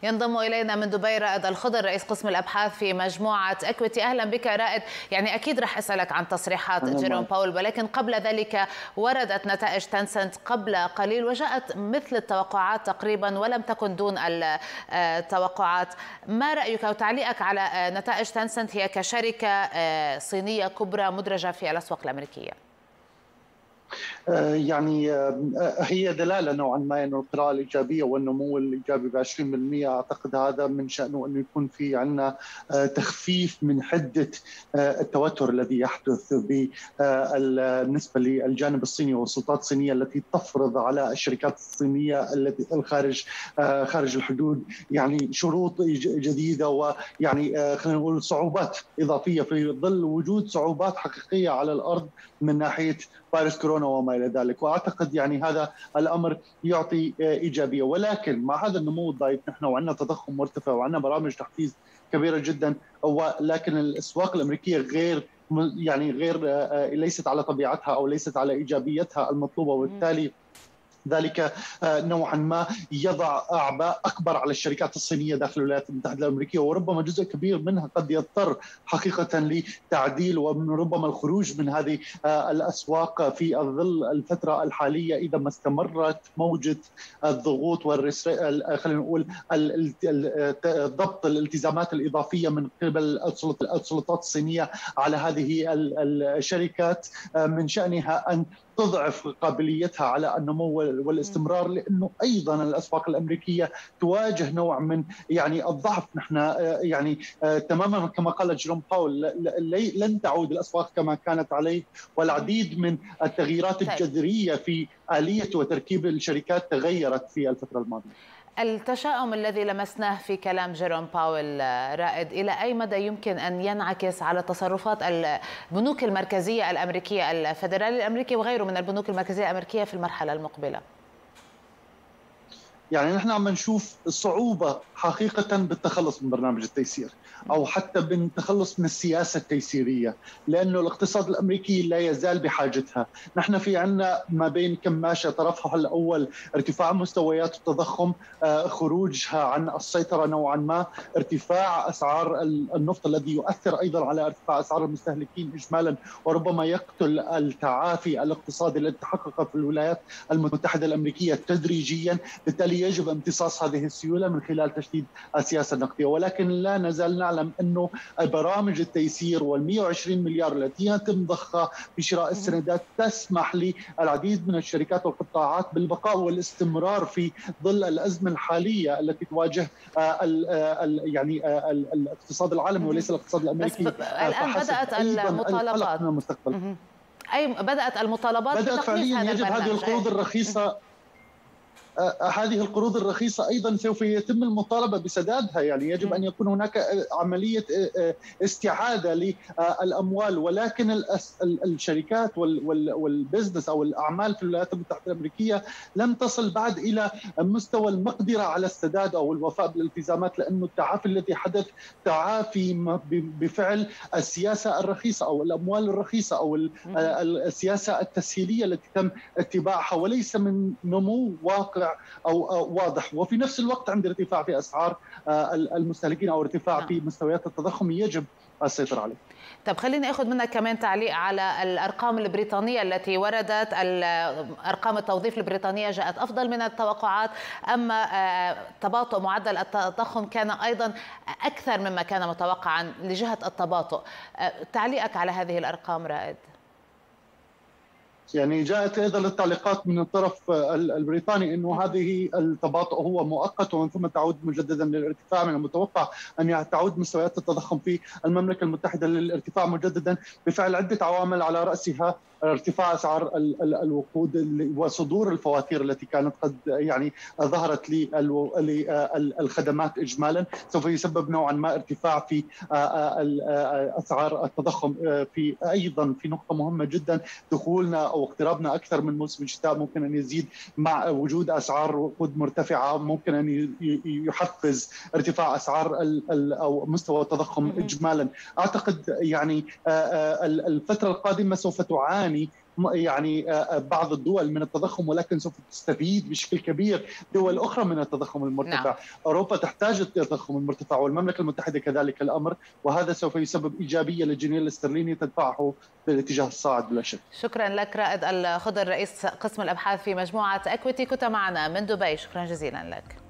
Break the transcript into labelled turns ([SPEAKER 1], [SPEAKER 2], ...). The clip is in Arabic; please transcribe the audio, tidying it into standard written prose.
[SPEAKER 1] ينضم إلينا من دبي رائد الخضر رئيس قسم الأبحاث في مجموعة إكويتي. أهلا بك رائد. يعني أكيد رح أسألك عن تصريحات جيروم باول، ولكن قبل ذلك وردت نتائج تنسنت قبل قليل وجاءت مثل التوقعات تقريبا ولم تكن دون التوقعات. ما رأيك أو تعليقك على نتائج تنسنت هي كشركة صينية كبرى مدرجة في الأسواق الأمريكية؟
[SPEAKER 2] يعني هي دلاله نوعا ما انه القراءه الايجابيه والنمو الايجابي ب 20%. اعتقد هذا من شانه انه يكون في عندنا تخفيف من حده التوتر الذي يحدث بالنسبه للجانب الصيني والسلطات الصينيه التي تفرض على الشركات الصينيه التي خارج الحدود يعني شروط جديده، ويعني خلينا نقول صعوبات اضافيه في ظل وجود صعوبات حقيقيه على الارض من ناحيه فيروس كورونا وما الى ذلك. واعتقد يعني هذا الامر يعطي ايجابيه، ولكن مع هذا النمو الضعيف نحن وعندنا تضخم مرتفع وعندنا برامج تحفيز كبيره جدا، ولكن الاسواق الامريكيه غير ليست على طبيعتها او ليست على ايجابيتها المطلوبه، وبالتالي ذلك نوعا ما يضع اعباء اكبر على الشركات الصينيه داخل الولايات المتحده الامريكيه، وربما جزء كبير منها قد يضطر حقيقه لتعديل وربما الخروج من هذه الاسواق في ظل الفتره الحاليه اذا ما استمرت موجه الضغوط خلينا نقول ضبط الالتزامات الاضافيه من قبل السلطات الصينيه على هذه الشركات، من شانها ان تضعف قابليتها على النمو والاستمرار، لانه ايضا الاسواق الامريكيه تواجه نوع من يعني الضعف. نحن يعني تماما كما قال جيروم باول لن تعود الاسواق كما كانت عليه، والعديد من التغييرات الجذريه في آلية وتركيب الشركات تغيرت في الفتره الماضيه.
[SPEAKER 1] التشاؤم الذي لمسناه في كلام جيروم باول رائد إلى أي مدى يمكن أن ينعكس على تصرفات البنوك المركزية الأمريكية، الفدرالي الأمريكي وغيره من البنوك المركزية الأمريكية في المرحلة المقبلة؟
[SPEAKER 2] يعني نحن عم نشوف صعوبة حقيقة بالتخلص من برنامج التيسير أو حتى بالتخلص من السياسة التيسيرية، لأنه الاقتصاد الأمريكي لا يزال بحاجتها. نحن في عنا ما بين كماشة طرفها الأول ارتفاع مستويات التضخم، خروجها عن السيطرة نوعا ما، ارتفاع أسعار النفط الذي يؤثر أيضا على ارتفاع أسعار المستهلكين إجمالا، وربما يقتل التعافي الاقتصادي الذي تحقق في الولايات المتحدة الأمريكية تدريجيا. بالتالي يجب امتصاص هذه السيولة من خلال تشديد السياسة النقدية، ولكن لا نزال نعلم أنه برامج التيسير وال120 مليار التي يتم ضخها في شراء السندات تسمح للعديد من الشركات والقطاعات بالبقاء والاستمرار في ظل الأزمة الحالية التي تواجه يعني الاقتصاد العالمي وليس الاقتصاد الأمريكي.
[SPEAKER 1] الآن بدأت المطالبات
[SPEAKER 2] من المستقبل.
[SPEAKER 1] بدأت المطالبات
[SPEAKER 2] بدأت فعليا. يجب هذه القروض الرخيصة هذه القروض الرخيصة أيضا سوف يتم المطالبة بسدادها، يعني يجب أن يكون هناك عملية استعادة للأموال، ولكن الشركات والبزنس أو الأعمال في الولايات المتحدة الأمريكية لم تصل بعد إلى مستوى المقدرة على السداد أو الوفاء بالالتزامات، لأنه التعافي الذي حدث تعافي بفعل السياسة الرخيصة أو الأموال الرخيصة أو السياسة التسهيلية التي تم اتباعها، وليس من نمو واقع أو واضح. وفي نفس الوقت عند ارتفاع في أسعار المستهلكين أو ارتفاع في مستويات التضخم يجب السيطرة عليه.
[SPEAKER 1] طب خليني أخذ منك كمان تعليق على الأرقام البريطانية التي وردت. أرقام التوظيف البريطانية جاءت أفضل من التوقعات، أما تباطؤ معدل التضخم كان أيضا أكثر مما كان متوقعا لجهة التباطؤ. تعليقك على هذه الأرقام رائد؟
[SPEAKER 2] يعني جاءت ايضا التعليقات من الطرف البريطاني انه هذه التباطؤ هو مؤقت ومن ثم تعود مجددا للارتفاع. من المتوقع ان تعود مستويات التضخم في المملكه المتحده للارتفاع مجددا بفعل عده عوامل على راسها ارتفاع اسعار الوقود وصدور الفواتير التي كانت قد يعني ظهرت للخدمات اجمالا، سوف يسبب نوعا ما ارتفاع في اسعار التضخم. في ايضا في نقطه مهمه جدا، دخولنا او اقترابنا اكثر من موسم الشتاء ممكن ان يزيد مع وجود اسعار وقود مرتفعه، ممكن ان يحفز ارتفاع اسعار او مستوى التضخم اجمالا. اعتقد يعني الفتره القادمه سوف تعاني يعني بعض الدول من التضخم، ولكن سوف تستفيد بشكل كبير دول أخرى من التضخم المرتفع. نعم. أوروبا تحتاج التضخم المرتفع والمملكة المتحدة كذلك الأمر، وهذا سوف يسبب إيجابية للجنيه الاسترليني تدفعه بالاتجاه الصاعد بلا شك.
[SPEAKER 1] شكرا لك رائد الخضر رئيس قسم الأبحاث في مجموعة أكويتي، كنت معنا من دبي. شكرا جزيلا لك.